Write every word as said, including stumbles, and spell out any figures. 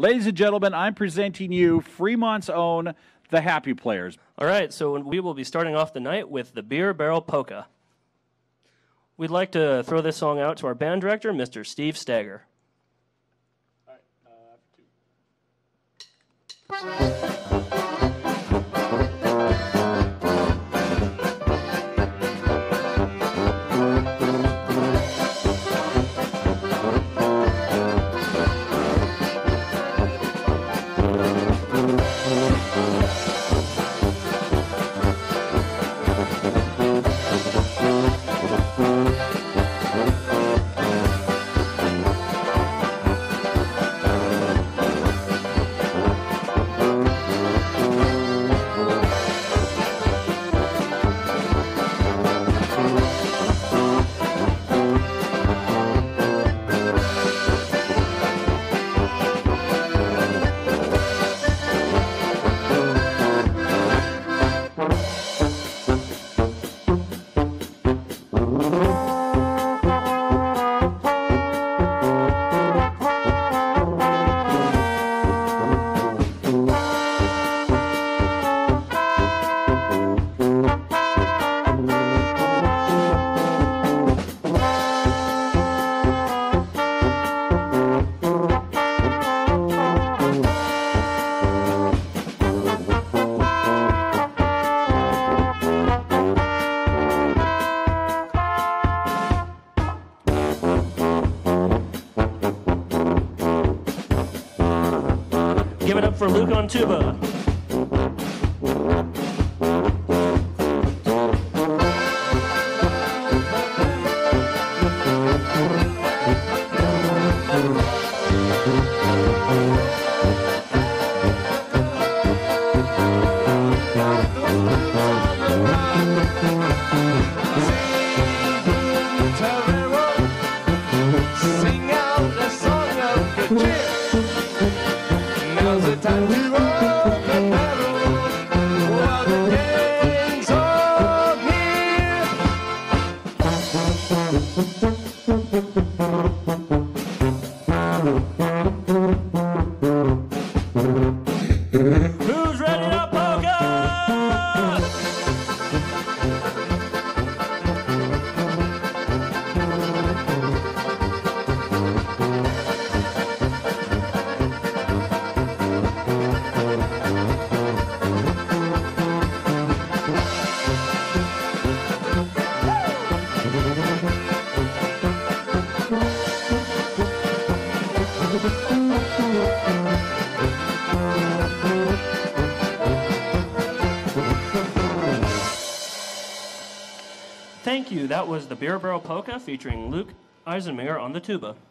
Ladies and gentlemen, I'm presenting you Fremont's own The Happy Players. All right, so we will be starting off the night with the Beer Barrel Polka. We'd like to throw this song out to our band director, Mister Steve Stagger. All right, uh, two. Give it up for Luke on tuba. Sing out the song of the cheer. Now's the time to roll the barrel while the gang's all here. Who's ready to polka? Thank you. That was the Beer Barrel Polka featuring Luke Eisenmeyer on the tuba.